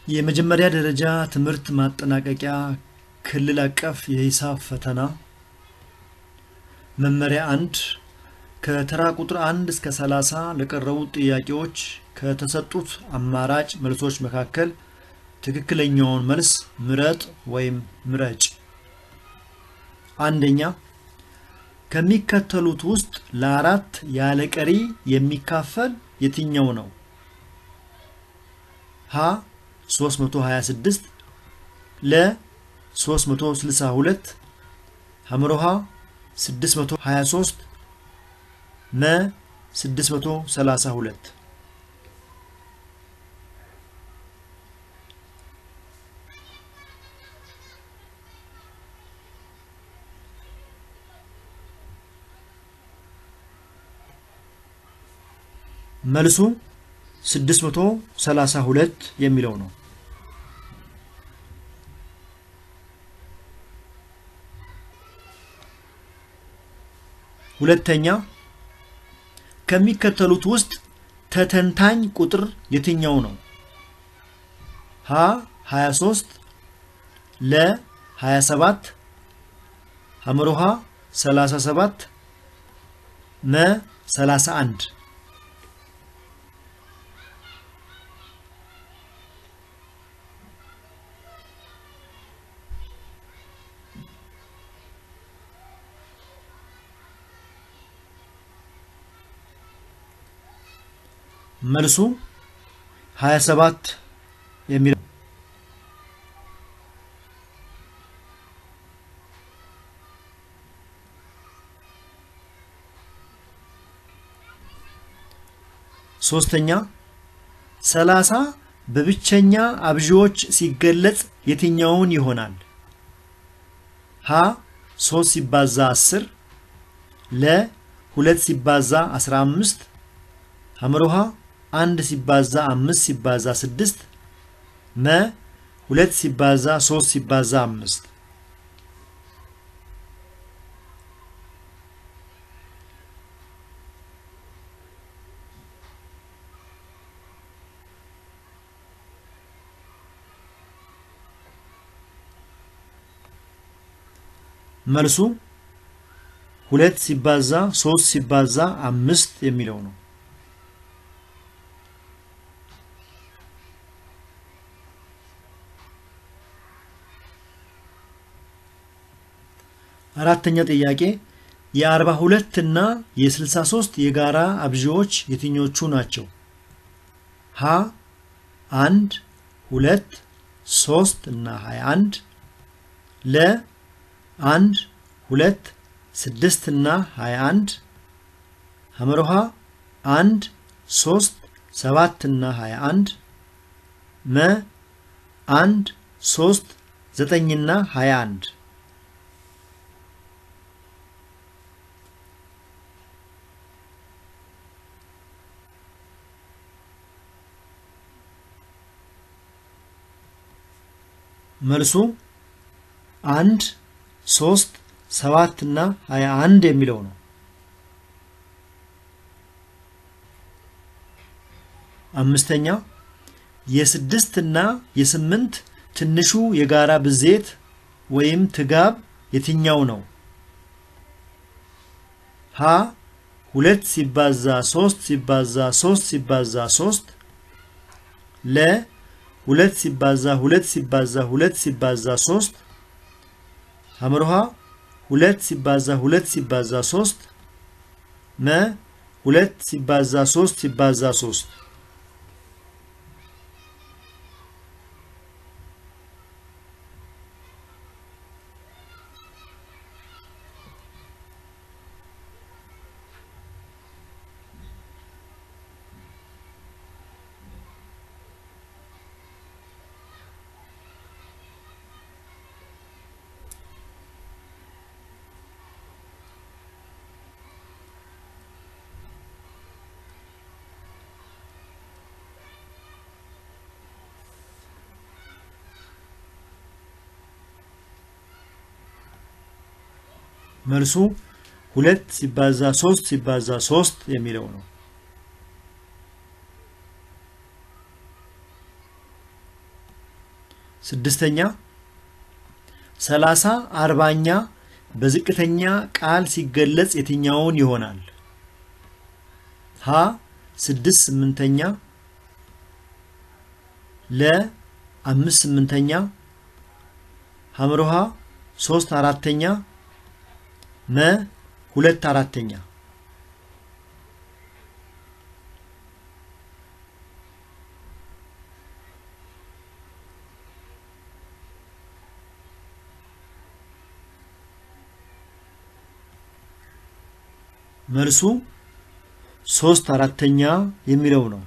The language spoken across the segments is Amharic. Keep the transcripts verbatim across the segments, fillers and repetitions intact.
የመጀመሪያ ደረጃ ትምህርት ማጠናቀቂያ ክልል አቀፍ የሂሳብ ፈተና መመሪያ አንድ ከተራ ቁጥር አንድ እስከ ሰላሳ ለቀረቡ ጥያቄዎች ከተሰጡት አማራጭ መልሶች መካከል ትክክለኛውን መልስ ምረጥ ወይም ምረጭ። አንደኛ ከሚከተሉት ውስጥ ለአራት ያለ ቀሪ የሚካፈል የትኛው ነው? ሀ ሶስት መቶ ሃያ ስድስት ለ ሶስት መቶ ስልሳ ሁለት ሐመሮሃ ስድስት መቶ ሃያ ሶስት መ ስድስት መቶ ሰላሳ ሁለት መልሱ ስድስት መቶ ሰላሳ ሁለት የሚለው ነው። ሁለተኛ ከሚከተሉት ውስጥ ተተንታኝ ቁጥር የትኛው ነው? ሀ ሃያ ሶስት ለ ሃያ ሰባት ሐመሮሃ ሰላሳ ሰባት መ ሰላሳ አንድ መልሱ ሃያ ሰባት የሚለው። ሶስተኛ ሰላሳ በብቸኛ አብዢዎች ሲገለጽ የትኛውን ይሆናል? ሀ ሶስት ሲባዛ አስር ለ ሁለት ሲባዛ አስራ አምስት ሐመሮሃ አንድ ሲባዛ አምስት ሲባዛ ስድስት መ ሁለት ሲባዛ ሶስት ሲባዛ አምስት መልሱ ሁለት ሲባዛ ሶስት ሲባዛ አምስት የሚለው ነው። አራተኛ ጥያቄ የአርባ ሁለት እና የስልሳ ሶስት የጋራ አብዢዎች የትኞቹ ናቸው? ሀ አንድ ሁለት ሶስት እና ሃያ አንድ ለ አንድ ሁለት ስድስት እና ሃያ አንድ ሐመሮሃ አንድ ሶስት ሰባት እና ሃያ አንድ መ አንድ ሶስት ዘጠኝ እና ሃያ አንድ መልሱ አንድ ሶስት ሰባት እና ሃያ አንድ የሚለው ነው። አምስተኛ የስድስት እና የስምንት ትንሹ የጋራ ብዜት ወይም ትጋብ የትኛው ነው? ሀ ሁለት ሲባዛ ሶስት ሲባዛ ሶስት ሲባዛ ሶስት ለ ሁለት ሲባዛ ሁለት ሲባዛ ሁለት ሲባዛ ሶስት ሐመሮሃ ሁለት ሲባዛ ሁለት ሲባዛ ሶስት መ ሁለት ሲባዛ ሶስት ሲባዛ ሶስት መልሱ ሁለት ሲባዛ ሶስት ሲባዛ ሶስት የሚለው ነው። ስድስተኛ ሰላሳ አርባኛ በዝቅተኛ ቃል ሲገለጽ የትኛውን ይሆናል? ሀ ስድስት ስምንተኛ ለ አምስት ስምንተኛ ሐምሮሃ ሶስት አራተኛ መ ሁለት አራተኛ መልሱ ሶስት አራተኛ የሚለው ነው።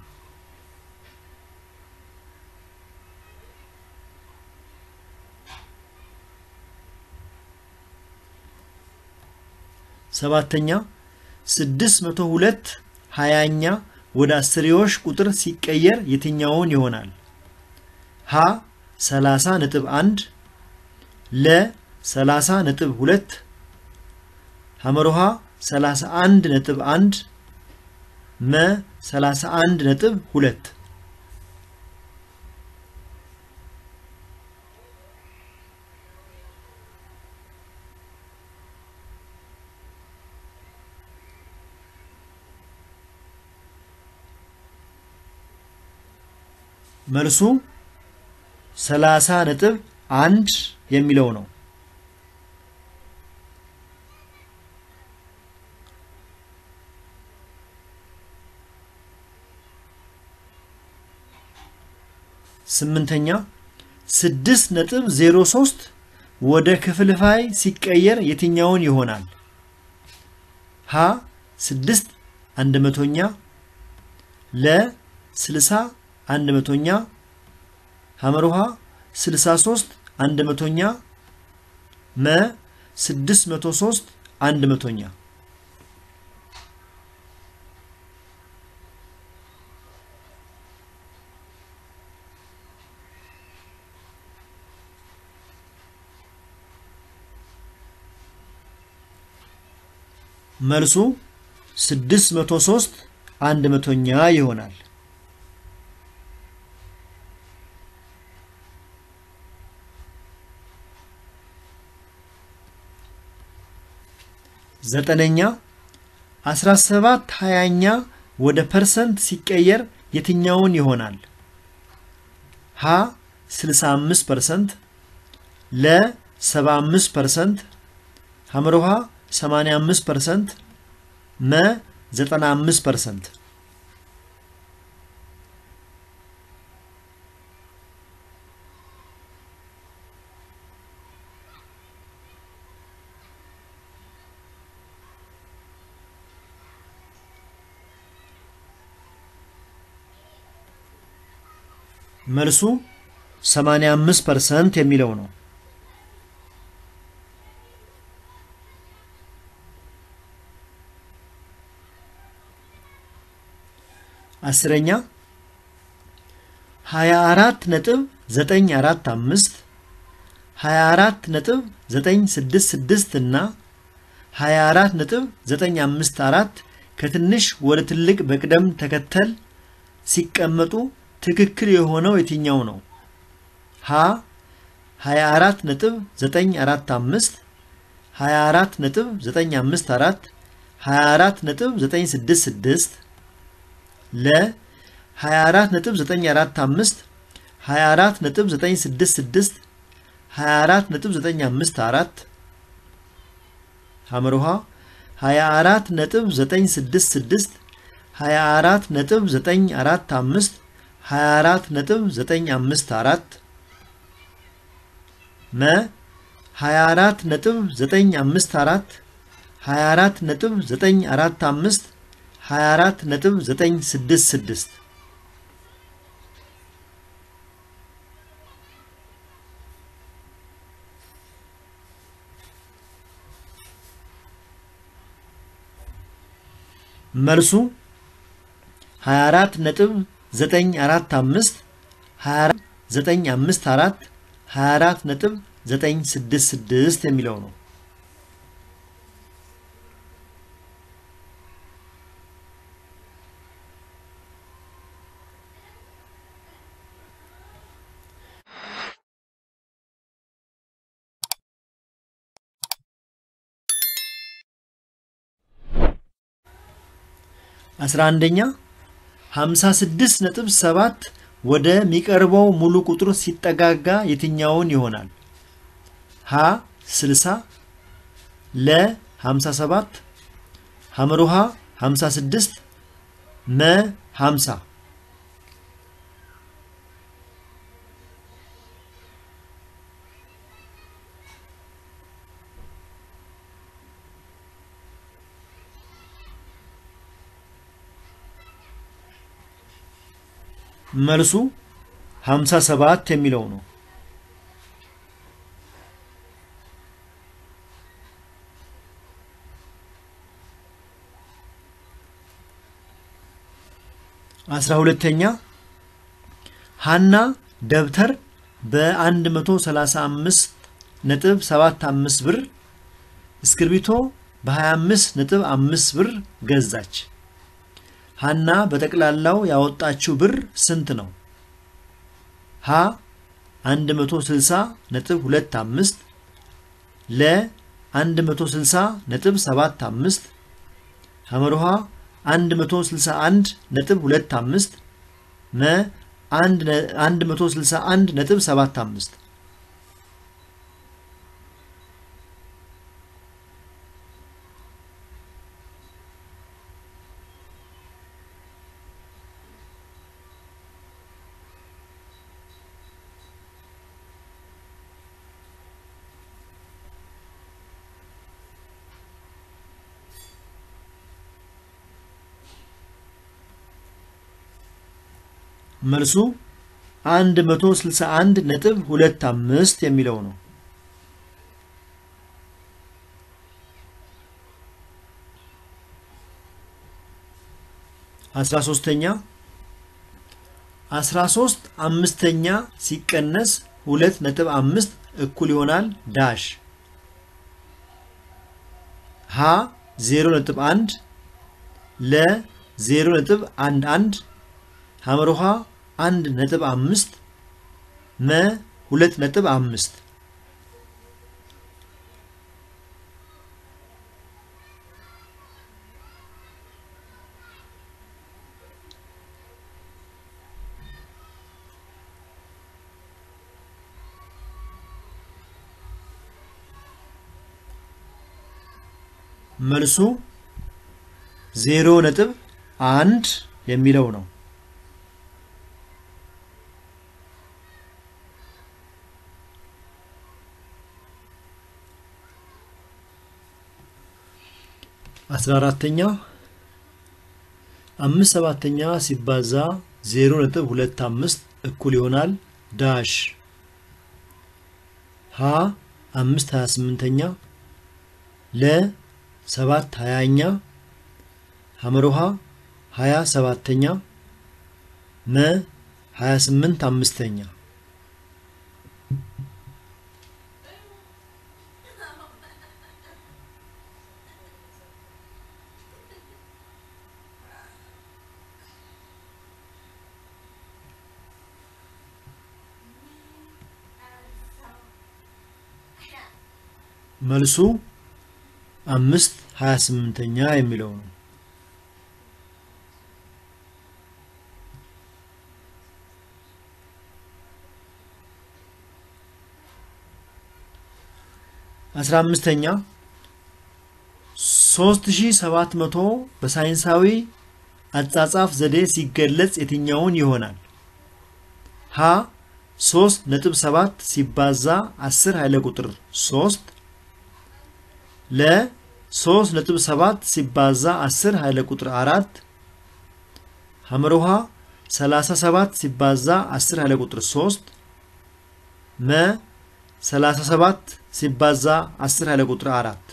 ሰባተኛ ስድስት መቶ ሁለት ሃያኛ ወደ አስርዮሽ ቁጥር ሲቀየር የትኛውን ይሆናል? ሀ ሰላሳ ነጥብ አንድ ለ ሰላሳ ነጥብ ሁለት ሐመሮሃ ሰላሳ አንድ ነጥብ አንድ መ ሰላሳ አንድ ነጥብ ሁለት መልሱ ሰላሳ ነጥብ አንድ የሚለው ነው። ስምንተኛ ስድስት ነጥብ ዜሮ ሶስት ወደ ክፍልፋይ ሲቀየር የትኛውን ይሆናል? ሀ ስድስት አንድ መቶኛ ለ ስልሳ አንድ መቶኛ ሐመሮሃ ስልሳ ሶስት አንድ መቶኛ መ ስድስት መቶ ሶስት አንድ መቶኛ መልሱ ስድስት መቶ ሶስት አንድ መቶኛ ይሆናል። ዘጠነኛ አስራ ሰባት ሃያኛ ወደ ፐርሰንት ሲቀየር የትኛውን ይሆናል? ሀ ስልሳ አምስት ፐርሰንት ለ ሰባ አምስት ፐርሰንት ሐመሮሃ ሰማንያ አምስት ፐርሰንት መ ዘጠና አምስት ፐርሰንት መልሱ ሰማንያ አምስት ፐርሰንት የሚለው ነው። አስረኛ ሃያ አራት ነጥብ ዘጠኝ አራት አምስት ሃያ አራት ነጥብ ዘጠኝ ስድስት ስድስት እና ሃያ አራት ነጥብ ዘጠኝ አምስት አራት ከትንሽ ወደ ትልቅ በቅደም ተከተል ሲቀመጡ ትክክል የሆነው የትኛው ነው? ሀ ሃያ አራት ነጥብ ዘጠኝ አራት አምስት ሃያ አራት ነጥብ ዘጠኝ አምስት አራት ሃያ አራት ነጥብ ዘጠኝ ስድስት ስድስት ለ ሃያ አራት ነጥብ ዘጠኝ አራት አምስት ሃያ አራት ነጥብ ዘጠኝ ስድስት ስድስት ሃያ አራት ነጥብ ዘጠኝ አምስት አራት ሐመሮሃ ሃያ አራት ነጥብ ዘጠኝ ስድስት ስድስት ሃያ አራት ነጥብ ዘጠኝ አራት አምስት ሃያ አራት ነጥብ ዘጠኝ አምስት አራት መ ሃያ አራት ነጥብ ዘጠኝ አምስት አራት ሃያ አራት ነጥብ ዘጠኝ አራት አምስት ሃያ አራት ነጥብ ዘጠኝ ስድስት ስድስት መልሱ ሃያ አራት ነጥብ ዘጠኝ አራት አምስት ሃያ አራት ዘጠኝ አምስት አራት ሃያ አራት ነጥብ ዘጠኝ ስድስት ስድስት የሚለው ነው። አስራ አንደኛ ሃምሳ ስድስት ነጥብ ሰባት ወደ ሚቀርበው ሙሉ ቁጥር ሲጠጋጋ የትኛውን ይሆናል? ሀ ስልሳ ለ ሃምሳ ሰባት ሐመሩሃ ሃምሳ ስድስት መ ሃምሳ መልሱ ሃምሳ ሰባት የሚለው ነው። አስራ ሁለተኛ ሃና ደብተር በ135.75 ብር እስክርቢቶ በ25.5 ብር ገዛች። ሃና በጠቅላላው ያወጣችው ብር ስንት ነው? ሀ አንድ መቶ ስልሳ ነጥብ ሁለት አምስት ለ አንድ መቶ ስልሳ ነጥብ ሰባት አምስት ሐመሩሃ አንድ መቶ ስልሳ አንድ ነጥብ ሁለት አምስት መ አንድ መቶ ስልሳ አንድ ነጥብ ሰባት አምስት መልሱ አንድ መቶ ስልሳ አንድ ነጥብ ሁለት አምስት የሚለው ነው። አስራ ሶስተኛ አስራ ሶስት አምስተኛ ሲቀነስ ሁለት ነጥብ አምስት እኩል ይሆናል ዳሽ ሀ ዜሮ ነጥብ አንድ ለ ዜሮ ነጥብ አንድ አንድ ሐመሩሃ አንድ ነጥብ አምስት መ ሁለት ነጥብ አምስት መልሱ ዜሮ ነጥብ አንድ የሚለው ነው። አስራ አራተኛ አምስት ሰባተኛ ሲባዛ ዜሮ ነጥብ ሁለት አምስት እኩል ይሆናል ዳሽ ሀ አምስት ሃያ ስምንተኛ ለ ሰባት ሃያኛ ሐመሩሃ ሃያ ሰባተኛ መ ሃያ ስምንት አምስተኛ መልሱ አምስት ሃያ ስምንተኛ የሚለው ነው። አስራ አምስተኛ ሶስት ሺህ ሰባት መቶ በሳይንሳዊ አጻጻፍ ዘዴ ሲገለጽ የትኛውን ይሆናል? ሀ ሶስት ነጥብ ሰባት ሲባዛ አስር ኃይለ ቁጥር ሶስት ለ ሶስት ነጥብ ሰባት ሲባዛ አስር ኃይለ ቁጥር አራት ሐመሩሃ ሰላሳ ሰባት ሲባዛ አስር ኃይለ ቁጥር ሶስት መ ሰላሳ ሰባት ሲባዛ አስር ኃይለ ቁጥር አራት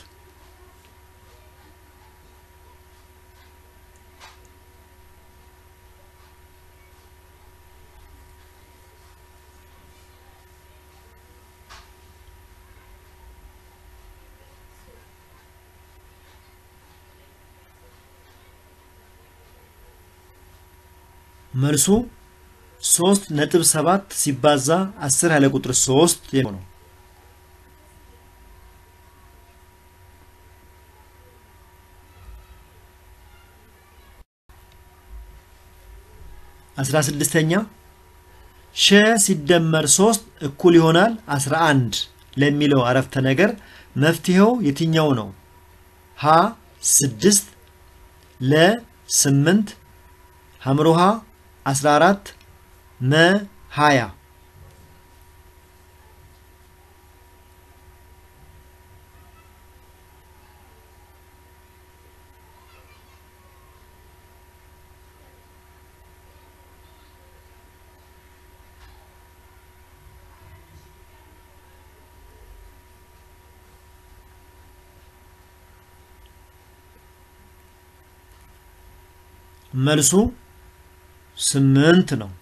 መልሱ ሶስት ነጥብ ሰባት ሲባዛ አስር ኃይለ ቁጥር ሶስት ነው። አስራ ስድስተኛ ሸ ሲደመር ሶስት እኩል ይሆናል አስራ አንድ ለሚለው አረፍተ ነገር መፍትሄው የትኛው ነው? ሀ ስድስት ለ ስምንት ሐምሮሃ አስራ አራት መ ሃያ መልሱ ስምንት ነው።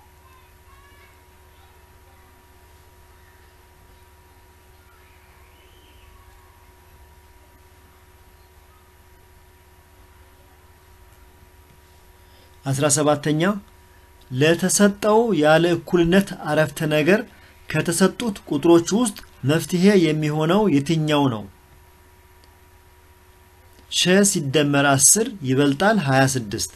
አስራ ሰባተኛ ለተሰጠው ያለ እኩልነት አረፍተ ነገር ከተሰጡት ቁጥሮች ውስጥ መፍትሄ የሚሆነው የትኛው ነው? ሸ ሲደመር አስር ይበልጣል ሃያ ስድስት።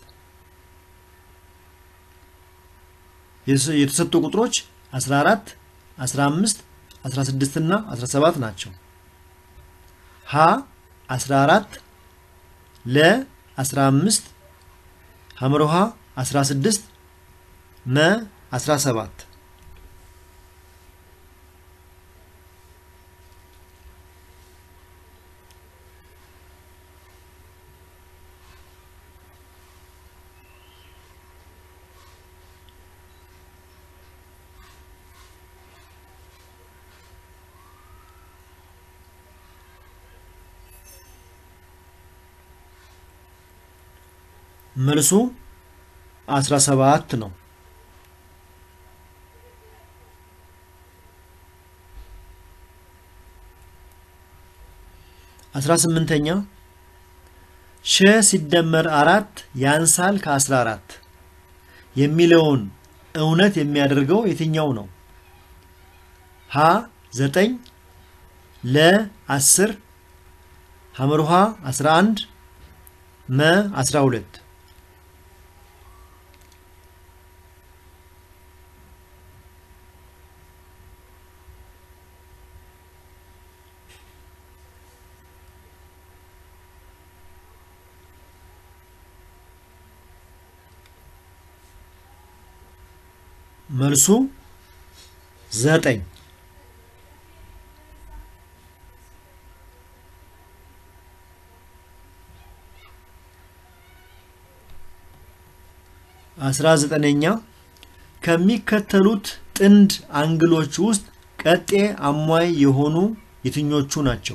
የተሰጡ ቁጥሮች አስራ አራት አስራ አምስት አስራ ስድስት እና አስራ ሰባት ናቸው። ሀ አስራ አራት ለ አስራ አምስት ሐምሮሃ አስራ ስድስት መ አስራ ሰባት መልሱ አስራ ሰባት ነው። አስራ ስምንተኛ ሸ ሲደመር አራት ያንሳል ከአስራ አራት የሚለውን እውነት የሚያደርገው የትኛው ነው? ሀ ዘጠኝ ለ አስር ሐምሮሃ አስራ አንድ መ አስራ ሁለት መልሱ ዘጠኝ። አስራ ዘጠነኛ ከሚከተሉት ጥንድ አንግሎች ውስጥ ቀጤ አሟይ የሆኑ የትኞቹ ናቸው?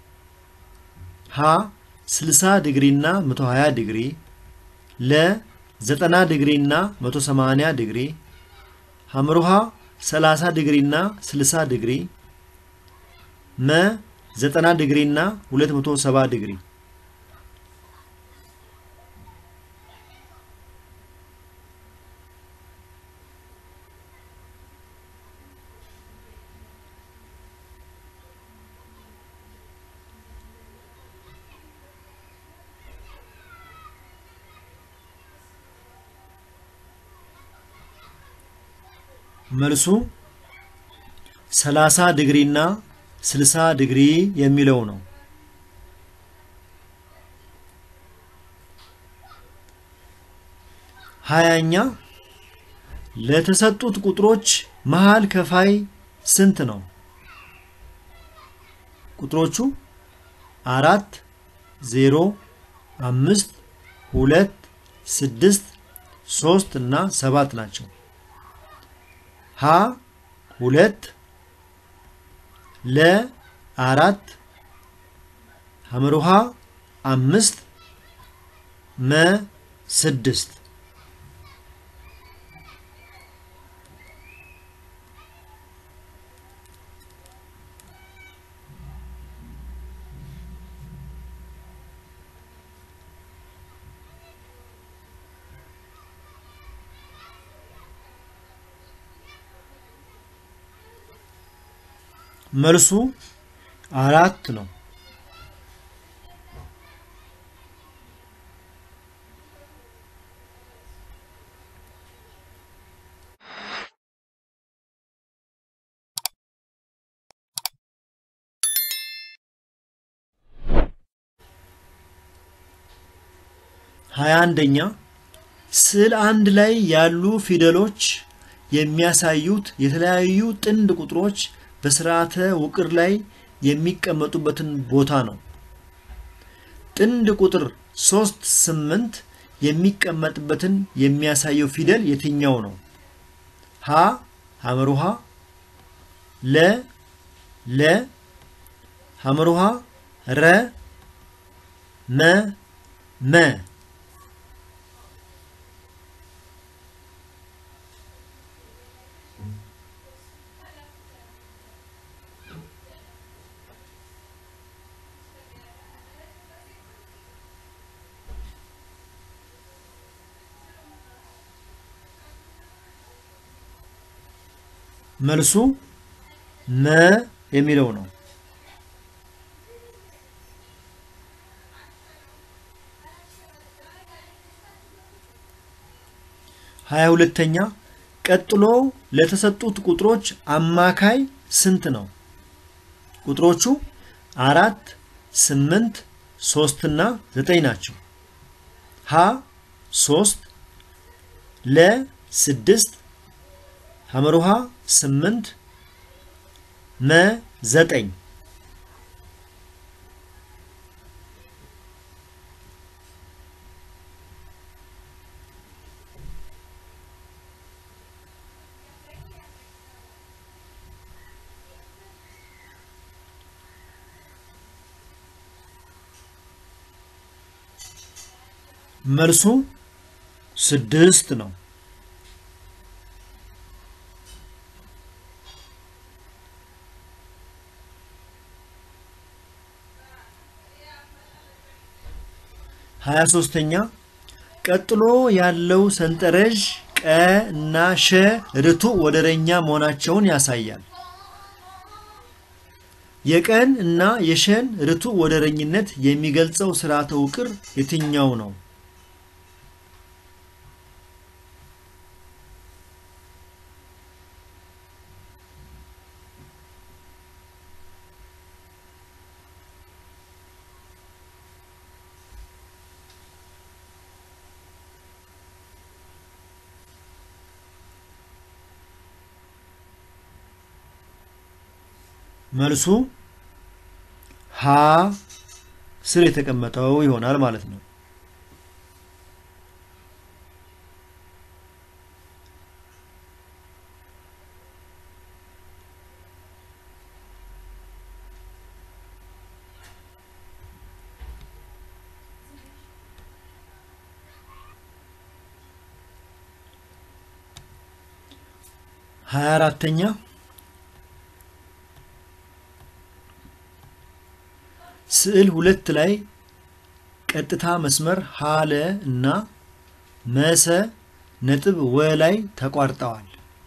ሀ ስልሳ ዲግሪ እና መቶ ሃያ ዲግሪ ለ ዘጠና ዲግሪ እና መቶ ሰማንያ ዲግሪ ሐምሮሃ ሰላሳ ዲግሪ እና ስልሳ ዲግሪ መ ዘጠና ዲግሪ እና ሁለት መቶ ሰባ ዲግሪ መልሱ ሰላሳ ዲግሪ እና ስልሳ ዲግሪ የሚለው ነው። ሃያኛ ለተሰጡት ቁጥሮች መሃል ከፋይ ስንት ነው? ቁጥሮቹ አራት ዜሮ አምስት ሁለት ስድስት ሶስት እና ሰባት ናቸው። ሀ ሁለት ለ አራት ሐምሮሃ አምስት መ ስድስት መልሱ አራት ነው። ሃያ አንደኛ ስዕል አንድ ላይ ያሉ ፊደሎች የሚያሳዩት የተለያዩ ጥንድ ቁጥሮች በስርዓተ ውቅር ላይ የሚቀመጡበትን ቦታ ነው። ጥንድ ቁጥር ሶስት ስምንት የሚቀመጥበትን የሚያሳየው ፊደል የትኛው ነው? ሀ ሐመሩሃ ለ ለ ሐመሩሃ ረ መ መ መልሱ መ የሚለው ነው። ሃያ ሁለተኛ ቀጥሎ ለተሰጡት ቁጥሮች አማካይ ስንት ነው? ቁጥሮቹ አራት ስምንት ሶስት እና ዘጠኝ ናቸው። ሀ ሶስት ለ ስድስት ሐመሩሃ ስምንት መ ዘጠኝ መልሱ ስድስት ነው። ሃያ ሶስተኛ ቀጥሎ ያለው ሰንጠረዥ ቀ እና ሸ ርቱዕ ወደረኛ መሆናቸውን ያሳያል። የቀን እና የሸን ርቱዕ ወደረኝነት የሚገልጸው ስርዓተ ውቅር የትኛው ነው? መልሱ ሀ ስር የተቀመጠው ይሆናል ማለት ነው። ሃያ አራተኛ ስዕል ሁለት ላይ ቀጥታ መስመር ሀ ለ እና መሰ ነጥብ ወ ላይ ተቋርጠዋል።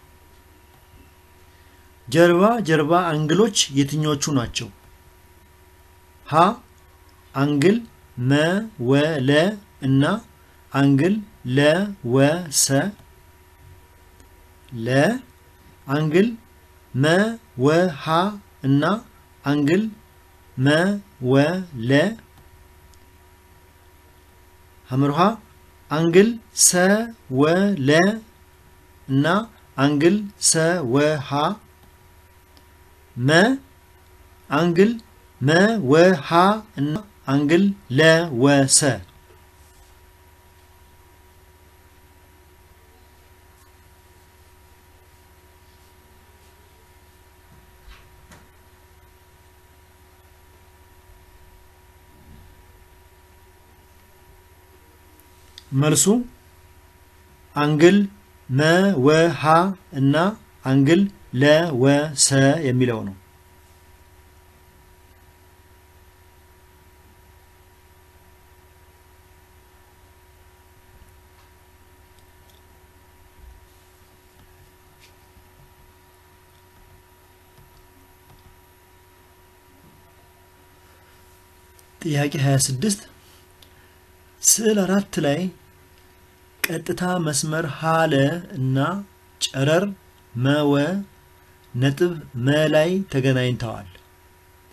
ጀርባ ጀርባ አንግሎች የትኞቹ ናቸው? ሀ አንግል መ ወ ለ እና አንግል ለ ወ ሰ ለ አንግል መ ወ ሀ እና አንግል መ ወ ለ ሐመሩሃ አንግል ሰ ወ ለ እና አንግል ሰ ወ ሀ መ አንግል መ ወ ሀ እና አንግል ለ ወ ሰ መልሱ አንግል መ ወ ሀ እና አንግል ለ ወ ሰ የሚለው ነው። ጥያቄ ሃያ ስድስት ስዕል አራት ላይ ቀጥታ መስመር ሀ ለ እና ጨረር መ ወ ነጥብ መ ላይ ተገናኝተዋል።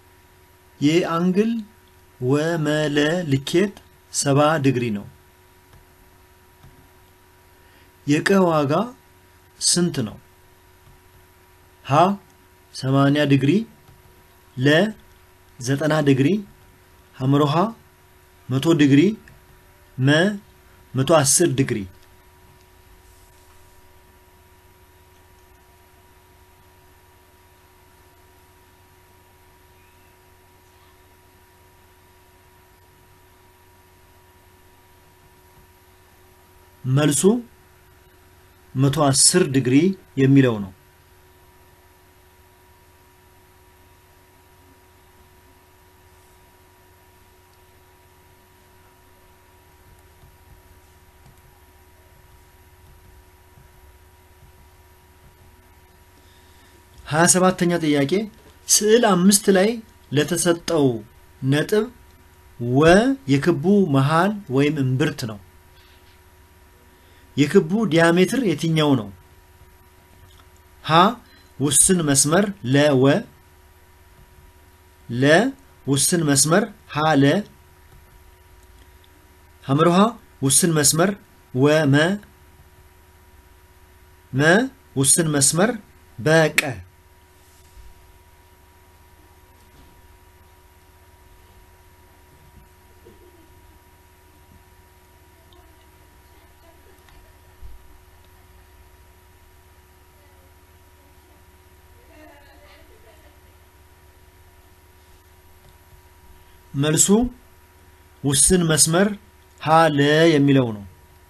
የአንግል ወ መ ለ ልኬት ሰባ ዲግሪ ነው። የቀ ዋጋ ስንት ነው? ሀ ሰማንያ ዲግሪ፣ ለ ዘጠና ዲግሪ፣ ሐመሮሃ መቶ ዲግሪ፣ መ መቶ አስር ዲግሪ። መልሱ መቶ አስር ዲግሪ የሚለው ነው። ሀያ ሰባተኛ ጥያቄ ስዕል አምስት ላይ ለተሰጠው ነጥብ ወ የክቡ መሃል ወይም እምብርት ነው። የክቡ ዲያሜትር የትኛው ነው? ሀ ውስን መስመር ለወ፣ ለ ውስን መስመር ሀ ለ፣ ሐመሮሃ ውስን መስመር ወመ፣ መ ውስን መስመር በቀ። መልሱ ውስን መስመር ሀ ለ የሚለው ነው።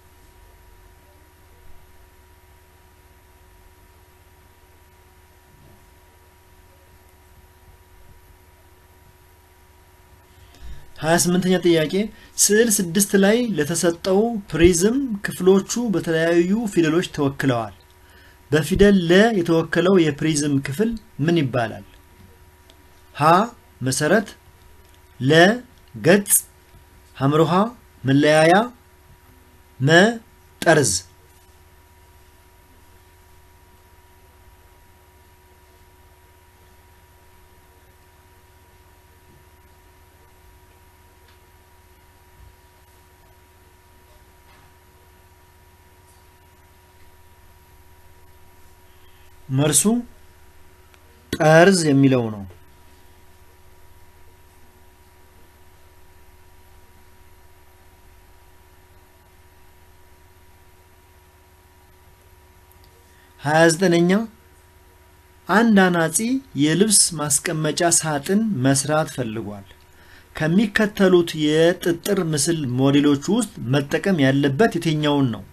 ሀያ ስምንተኛ ጥያቄ ስዕል ስድስት ላይ ለተሰጠው ፕሪዝም ክፍሎቹ በተለያዩ ፊደሎች ተወክለዋል። በፊደል ለ የተወከለው የፕሪዝም ክፍል ምን ይባላል? ሀ መሰረት፣ ለ ገጽ፣ ሐመሮሃ መለያያ፣ መ ጠርዝ። መልሱ ጠርዝ የሚለው ነው። ሀያ ዘጠነኛ አንድ አናጺ የልብስ ማስቀመጫ ሳጥን መስራት ፈልጓል። ከሚከተሉት የጥጥር ምስል ሞዴሎች ውስጥ መጠቀም ያለበት የትኛውን ነው?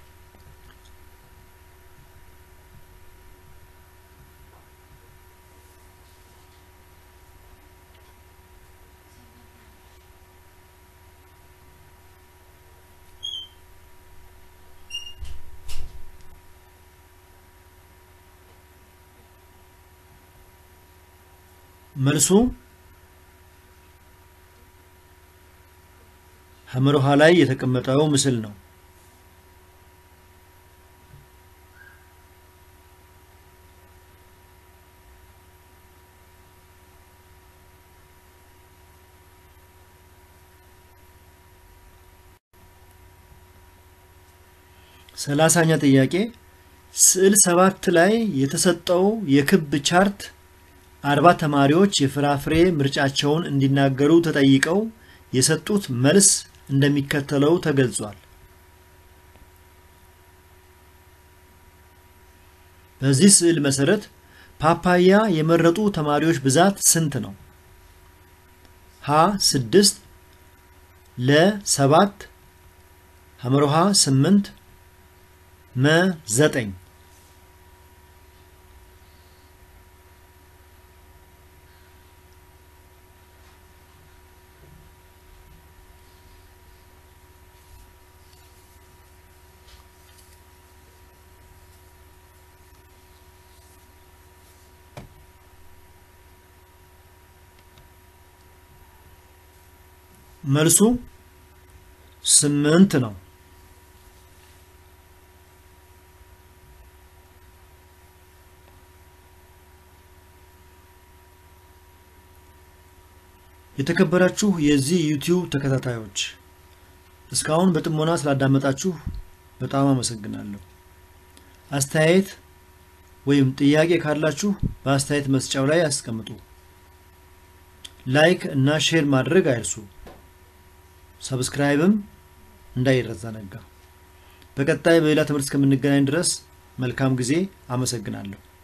መልሱ ሐመሮሃ ላይ የተቀመጠው ምስል ነው። ሰላሳኛ ጥያቄ ስዕል ሰባት ላይ የተሰጠው የክብ ቻርት አርባ ተማሪዎች የፍራፍሬ ምርጫቸውን እንዲናገሩ ተጠይቀው የሰጡት መልስ እንደሚከተለው ተገልጿል። በዚህ ስዕል መሰረት ፓፓያ የመረጡ ተማሪዎች ብዛት ስንት ነው? ሀ ስድስት፣ ለ ሰባት፣ ሐመሮሃ ስምንት፣ መ ዘጠኝ። መልሱ ስምንት ነው። የተከበራችሁ የዚህ ዩቲዩብ ተከታታዮች እስካሁን በጥሞና ስላዳመጣችሁ በጣም አመሰግናለሁ። አስተያየት ወይም ጥያቄ ካላችሁ በአስተያየት መስጫው ላይ አስቀምጡ። ላይክ እና ሼር ማድረግ አይርሱ። ሰብስክራይብም እንዳይረሳነጋ። በቀጣይ በሌላ ትምህርት እስከምንገናኝ ድረስ መልካም ጊዜ። አመሰግናለሁ።